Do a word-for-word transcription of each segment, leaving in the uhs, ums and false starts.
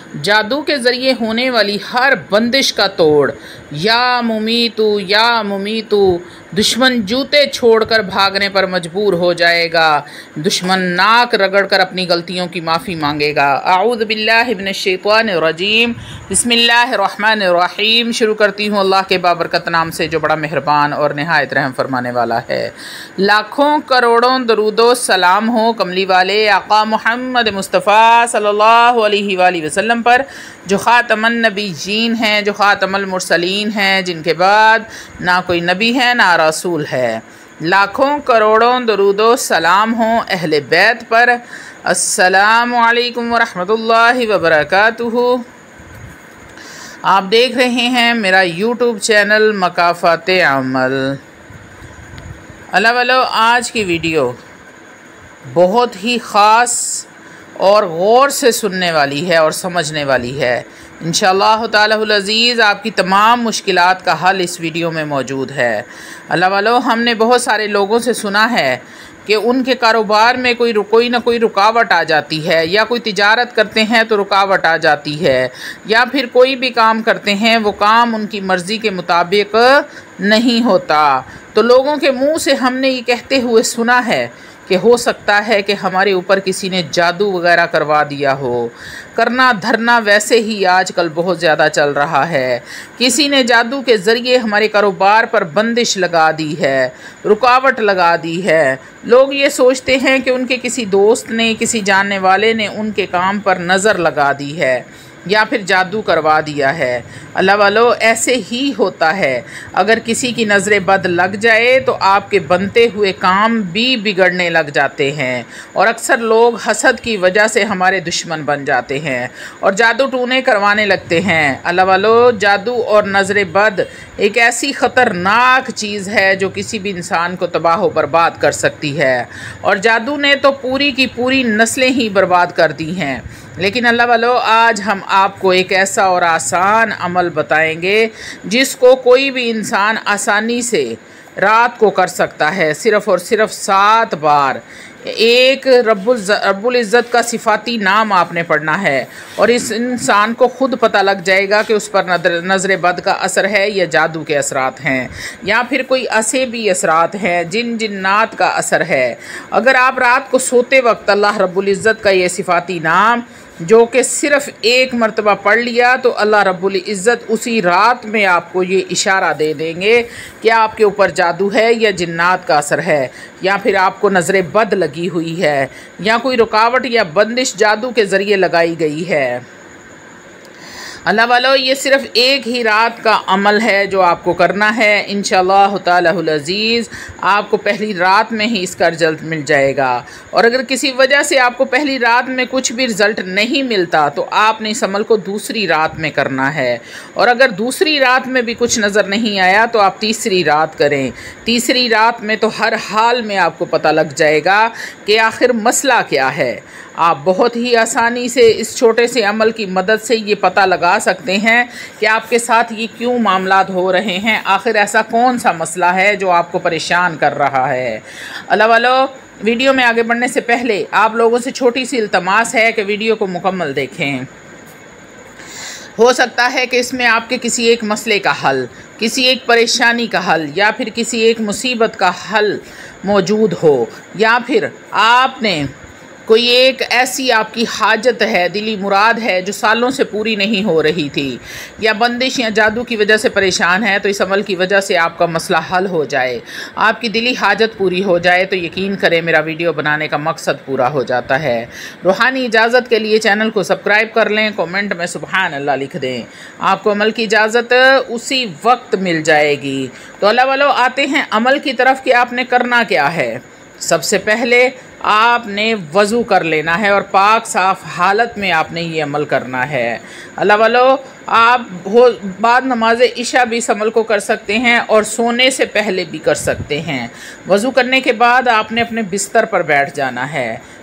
जादू के ज़रिए होने वाली हर बंदिश का तोड़। या मुमीतु या मुमीतु, दुश्मन जूते छोड़कर भागने पर मजबूर हो जाएगा। दुश्मन नाक रगड़कर अपनी गलतियों की माफ़ी मांगेगा। आऊज़ु बिल्लाहि मिनश शैतानिर रजीम, बिस्मिल्लाहिर्रहमानिर्रहीम। शुरू करती हूँ अल्लाह के बाबरकत नाम से जो बड़ा मेहरबान और नहायत रहम फरमाने वाला है। लाखों करोड़ों दरूदो सलाम हो कमली वाले आका मोहम्मद मुस्तफ़ा सल्लल्लाहु अलैहि वसल्लम पर, जो ख़ातमन नबीयीन हैं, जो ख़ातमुल मुरसलीन हैं, जिनके बाद ना कोई नबी है ना रसूल है। लाखों करोड़ों दरूदो सलाम हो अहले बैत पर। अस्सलामु अलैकुम वरहमतुल्लाहि वबरकातुहू। आप देख रहे हैं मेरा यूट्यूब चैनल मकाफ़ाते अमल। अल्लाह वालों, आज की वीडियो बहुत ही ख़ास और गौर से सुनने वाली है और समझने वाली है। इंशाअल्लाह तालाहुल अज़ीज़ आपकी तमाम मुश्किलात का हल इस वीडियो में मौजूद है। अल्लाह वालों, हमने बहुत सारे लोगों से सुना है कि उनके कारोबार में कोई कोई ना कोई रुकावट आ जाती है, या कोई तिजारत करते हैं तो रुकावट आ जाती है, या फिर कोई भी काम करते हैं वो काम उनकी मर्ज़ी के मुताबिक नहीं होता। तो लोगों के मुंह से हमने ये कहते हुए सुना है कि हो सकता है कि हमारे ऊपर किसी ने जादू वगैरह करवा दिया हो। करना धरना वैसे ही आजकल बहुत ज़्यादा चल रहा है। किसी ने जादू के ज़रिए हमारे कारोबार पर बंदिश लगा दी है, रुकावट लगा दी है। लोग ये सोचते हैं कि उनके किसी दोस्त ने, किसी जानने वाले ने उनके काम पर नज़र लगा दी है या फिर जादू करवा दिया है। अल्लाह वालों, ऐसे ही होता है। अगर किसी की नज़रें बद लग जाए तो आपके बनते हुए काम भी बिगड़ने लग जाते हैं, और अक्सर लोग हसद की वजह से हमारे दुश्मन बन जाते हैं और जादू टूने करवाने लगते हैं। अल्लाह वालों, जादू और नज़रें बद एक ऐसी ख़तरनाक चीज़ है जो किसी भी इंसान को तबाह व बर्बाद कर सकती है, और जादू ने तो पूरी की पूरी नस्लें ही बर्बाद कर दी हैं। लेकिन अल्लाह वालों, आज हम आपको एक ऐसा और आसान अमल बताएंगे जिसको कोई भी इंसान आसानी से रात को कर सकता है। सिर्फ़ और सिर्फ सात बार एक रब्बुल रब्बुल इज़्ज़त का सिफाती नाम आपने पढ़ना है, और इस इंसान को ख़ुद पता लग जाएगा कि उस पर नज़र बद का असर है या जादू के असरात हैं, या फिर कोई असेबी असरात हैं, जिन जिन्नात का असर है। अगर आप रात को सोते वक्त अल्लाह रब्बुल इज़्ज़त का ये सिफाती नाम जो कि सिर्फ़ एक मरतबा पढ़ लिया तो अल्लाह रब्बुल इज़्ज़त उसी रात में आपको ये इशारा दे देंगे कि आपके ऊपर जादू है या जिन्नात का असर है, या फिर आपको नज़र बद लगी हुई है, या कोई रुकावट या बंदिश जादू के ज़रिए लगाई गई है। अल्लाह वालों, ये सिर्फ़ एक ही रात का अमल है जो आपको करना है। इंशाअल्लाह तालाहुल अज़ीज़ आपको पहली रात में ही इसका रिज़ल्ट मिल जाएगा। और अगर किसी वजह से आपको पहली रात में कुछ भी रिज़ल्ट नहीं मिलता तो आपने इस अमल को दूसरी रात में करना है, और अगर दूसरी रात में भी कुछ नज़र नहीं आया तो आप तीसरी रात करें। तीसरी रात में तो हर हाल में आपको पता लग जाएगा कि आखिर मसला क्या है। आप बहुत ही आसानी से इस छोटे से अमल की मदद से ये पता लगा सकते हैं कि आपके साथ ये क्यों मामलात हो रहे हैं, आखिर ऐसा कौन सा मसला है जो आपको परेशान कर रहा है। अल्लाह वालों, वीडियो में आगे बढ़ने से पहले आप लोगों से छोटी सी इल्तमास है कि वीडियो को मुकम्मल देखें। हो सकता है कि इसमें आपके किसी एक मसले का हल, किसी एक परेशानी का हल, या फिर किसी एक मुसीबत का हल मौजूद हो, या फिर आपने कोई एक ऐसी आपकी हाजत है, दिली मुराद है जो सालों से पूरी नहीं हो रही थी, या बंदिश या जादू की वजह से परेशान है, तो इस अमल की वजह से आपका मसला हल हो जाए, आपकी दिली हाजत पूरी हो जाए, तो यकीन करें मेरा वीडियो बनाने का मकसद पूरा हो जाता है। रूहानी इजाज़त के लिए चैनल को सब्सक्राइब कर लें, कमेंट में सुबहान अल्लाह लिख दें, आपको अमल की इजाज़त उसी वक्त मिल जाएगी। तो अल्लाह वालों, आते हैं अमल की तरफ कि आपने करना क्या है। सबसे पहले आपने वज़ू कर लेना है और पाक साफ़ हालत में आपने ये अमल करना है। अल्लाह वालों, आप हो बाद नमाज इशा भी इस अमल को कर सकते हैं और सोने से पहले भी कर सकते हैं। वज़ू करने के बाद आपने अपने बिस्तर पर बैठ जाना है।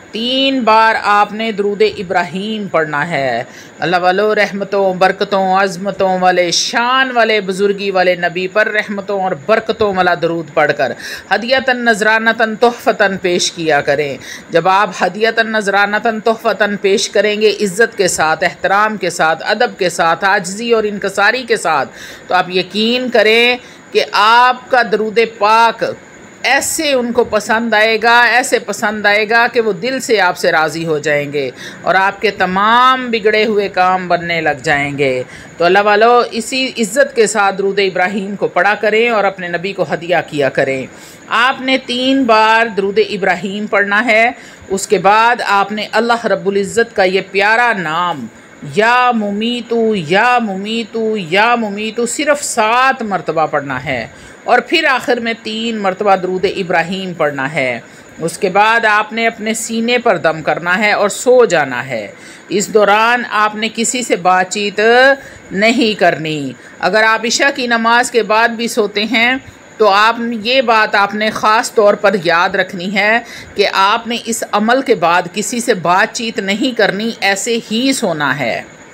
तीन बार आपने दुरूद इब्राहीम पढ़ना है। अल्लाह वालों, रहमतों बरकतों अज़मतों वाले शान वाले बुज़ुर्गी वाले नबी पर रहमतों और बरकतों वाला दरूद पढ़कर हदियतन नजरानतन तोहफ़तन पेश किया करें। जब आप हदियतन नजरानतन तोहफ़तन पेश करेंगे इज़्ज़त के साथ, एहतराम के साथ, अदब के साथ, आजिज़ी और इनकसारी के साथ, तो आप यकीन करें कि आपका दरूद पाक ऐसे उनको पसंद आएगा, ऐसे पसंद आएगा कि वो दिल से आपसे राज़ी हो जाएंगे और आपके तमाम बिगड़े हुए काम बनने लग जाएंगे। तो अल्लाह वालों, इसी इज़्ज़त के साथ दरूद इब्राहीम को पढ़ा करें और अपने नबी को हदिया किया करें। आपने तीन बार दरूद इब्राहीम पढ़ना है। उसके बाद आपने अल्लाह रब्बुल इज़्ज़त का ये प्यारा नाम या मुमीतु या मुमीतु या मुमीतु सिर्फ़ सात मरतबा पढ़ना है और फिर आखिर में तीन मरतबा दरूद इब्राहीम पढ़ना है। उसके बाद आपने अपने सीने पर दम करना है और सो जाना है। इस दौरान आपने किसी से बातचीत नहीं करनी। अगर आप इशा की नमाज के बाद भी सोते हैं तो आप ये बात आपने ख़ास तौर पर याद रखनी है कि आपने इस अमल के बाद किसी से बातचीत नहीं करनी, ऐसे ही सोना है।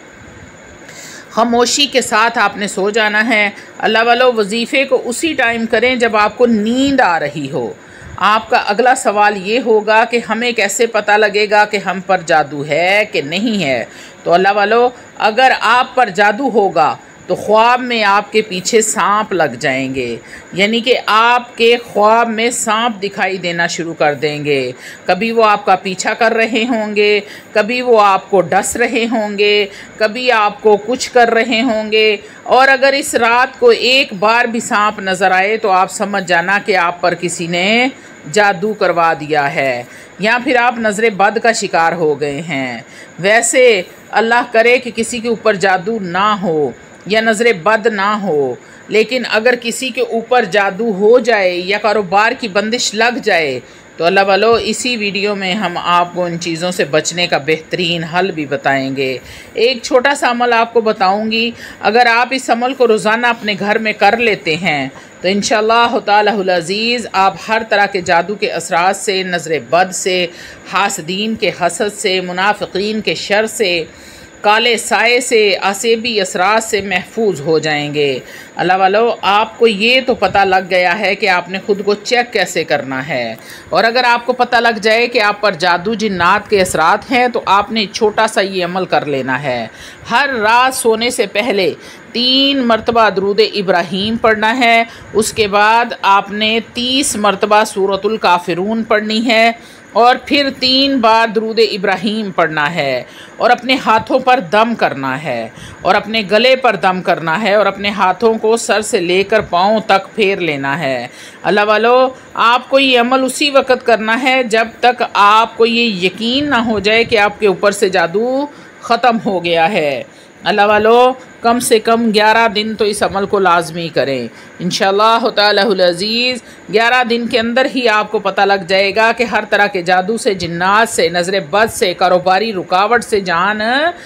खामोशी के साथ आपने सो जाना है। अल्लाह वालों, वजीफ़े को उसी टाइम करें जब आपको नींद आ रही हो। आपका अगला सवाल ये होगा कि हमें कैसे पता लगेगा कि हम पर जादू है कि नहीं है। तो अल्लाह वालों, अगर आप पर जादू होगा तो ख्वाब में आपके पीछे सांप लग जाएंगे, यानी कि आपके ख्वाब में सांप दिखाई देना शुरू कर देंगे। कभी वो आपका पीछा कर रहे होंगे, कभी वो आपको डस रहे होंगे, कभी आपको कुछ कर रहे होंगे। और अगर इस रात को एक बार भी सांप नज़र आए तो आप समझ जाना कि आप पर किसी ने जादू करवा दिया है या फिर आप नज़र बद का शिकार हो गए हैं। वैसे अल्लाह करे कि किसी के ऊपर जादू ना हो या नज़र बद ना हो, लेकिन अगर किसी के ऊपर जादू हो जाए या कारोबार की बंदिश लग जाए तो अल्लाह वालों, इसी वीडियो में हम आपको इन चीज़ों से बचने का बेहतरीन हल भी बताएंगे। एक छोटा सा अमल आपको बताऊंगी, अगर आप इस अमल को रोज़ाना अपने घर में कर लेते हैं तो इंशाअल्लाह ताअल अज़ीज़ आप हर तरह के जादू के असरात से, नज़र बद से, हासदीन के हसद से, मुनाफिकीन के शर से, काले साए से, आसेबी असरात से महफूज हो जाएंगे। अल्लाह वालों, आपको ये तो पता लग गया है कि आपने ख़ुद को चेक कैसे करना है। और अगर आपको पता लग जाए कि आप पर जादू जिन्नात के असरात हैं तो आपने छोटा सा ये अमल कर लेना है। हर रात सोने से पहले तीन मरतबा दरूद इब्राहीम पढ़ना है। उसके बाद आपने तीस मरतबा सूरतुल काफिरून पढ़नी है और फिर तीन बार दरूद इब्राहीम पढ़ना है और अपने हाथों पर दम करना है और अपने गले पर दम करना है और अपने हाथों को सर से लेकर पाँव तक फेर लेना है। अल्लाह वालों, आपको ये अमल उसी वक़्त करना है जब तक आपको ये यकीन ना हो जाए कि आपके ऊपर से जादू ख़त्म हो गया है। अल्लाह वालों, कम से कम ग्यारह दिन तो इस अमल को लाजमी करें। इंशाअल्लाह ताअला अज़ीज़ ग्यारह दिन के अंदर ही आपको पता लग जाएगा कि हर तरह के जादू से, जिन्नात से, नज़र बद से, कारोबारी रुकावट से जान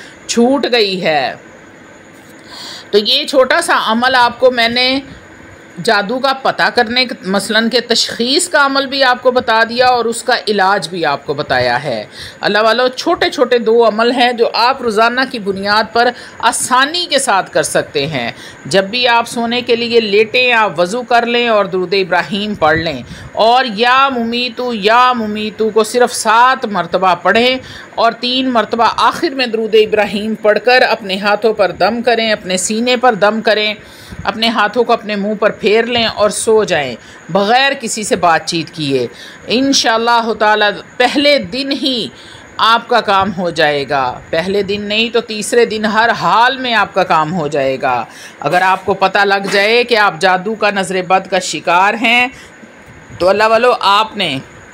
छूट गई है। तो ये छोटा सा अमल आपको मैंने जादू का पता करने, मसलन के तशख़ीस का अमल भी आपको बता दिया और उसका इलाज भी आपको बताया है। अल्लाह वालों, छोटे छोटे दो अमल हैं जो आप रोज़ाना की बुनियाद पर आसानी के साथ कर सकते हैं। जब भी आप सोने के लिए लेटें, आप वज़ू कर लें और दरूद इब्राहीम पढ़ लें और या मुमीतु या मुमीतु को सिर्फ़ सात मरतबा पढ़ें और तीन मरतबा आखिर में दरूद इब्राहीम पढ़कर अपने हाथों पर दम करें, अपने सीने पर दम करें, अपने हाथों को अपने मुंह पर फेर लें और सो जाएं बग़ैर किसी से बातचीत किए। इंशाअल्लाह ताला पहले दिन ही आपका काम हो जाएगा। पहले दिन नहीं तो तीसरे दिन हर हाल में आपका काम हो जाएगा। अगर आपको पता लग जाए कि आप जादू का, नज़र बद का शिकार हैं तो अल्लाह वालों, आपने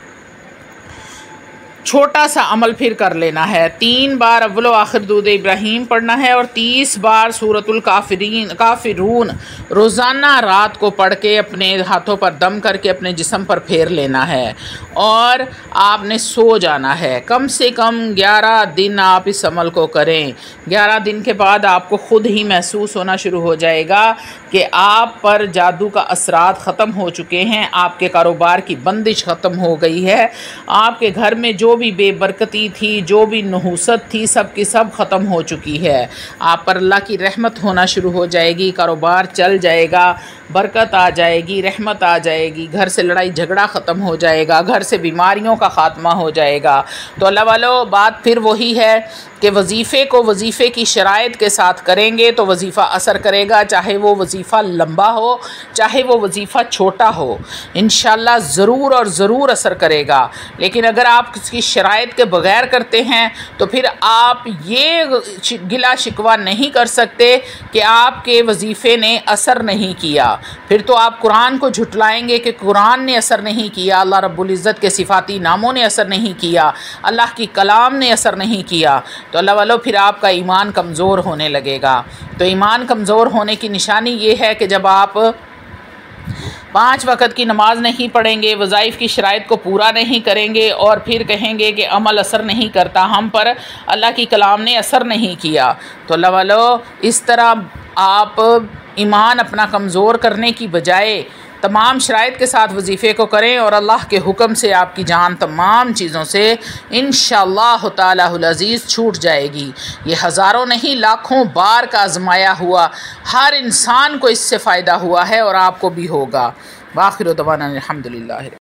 छोटा सा अमल फिर कर लेना है। तीन बार अव्वल आखिर दरूद इब्राहीम पढ़ना है और तीस बार सूरतुल काफिरीन काफिरून रोज़ाना रात को पढ़ के अपने हाथों पर दम करके अपने जिस्म पर फेर लेना है और आपने सो जाना है। कम से कम ग्यारह दिन आप इस अमल को करें। ग्यारह दिन के बाद आपको ख़ुद ही महसूस होना शुरू हो जाएगा कि आप पर जादू का असरात ख़त्म हो चुके हैं, आपके कारोबार की बंदिश ख़त्म हो गई है, आपके घर में जो जो भी बेबरकती थी, जो भी नहुसत थी, सब की सब ख़त्म हो चुकी है। आप पर अल्लाह की रहमत होना शुरू हो जाएगी, कारोबार चल जाएगा, बरकत आ जाएगी, रहमत आ जाएगी, घर से लड़ाई झगड़ा ख़त्म हो जाएगा, घर से बीमारियों का ख़ात्मा हो जाएगा। तो अल्लाह वालों, बात फिर वही है कि वजीफ़े को वजीफ़े की शराइत के साथ करेंगे तो वजीफ़ा असर करेगा, चाहे वो वजीफ़ा लंबा हो, चाहे वो वजीफ़ा छोटा हो, इंशाअल्लाह ज़रूर और ज़रूर असर करेगा। लेकिन अगर आप इसकी शराइत के बग़ैर करते हैं तो फिर आप ये गिला शिकवा नहीं कर सकते कि आपके वजीफ़े ने असर नहीं किया। फिर तो आप कुरान को झुटलाएंगे कि कुरान ने असर नहीं किया, अल्लाह रब्बुल इज़्ज़त के सिफ़ाती नामों ने असर नहीं किया, अल्लाह की कलाम ने असर नहीं किया। तो अल्लाह वालों, फिर आपका ईमान कमज़ोर होने लगेगा। तो ईमान कमज़ोर होने की निशानी ये है कि जब आप पाँच वक़्त की नमाज़ नहीं पढ़ेंगे, वज़ाइफ़ की शराइत को पूरा नहीं करेंगे और फिर कहेंगे कि अमल असर नहीं करता, हम पर अल्लाह की कलाम ने असर नहीं किया। तो अल्लाह वालों, इस तरह आप ईमान अपना कमज़ोर करने की बजाय तमाम शराइत के साथ वजीफ़े को करें और अल्लाह के हुक्म से आपकी जान तमाम चीज़ों से इंशाअल्लाह तालाहुल अज़ीज़ छूट जाएगी। ये हज़ारों नहीं लाखों बार का आज़माया हुआ, हर इंसान को इससे फ़ायदा हुआ है और आपको भी होगा। वाखिर दवाना अल्हम्दुलिल्लाह।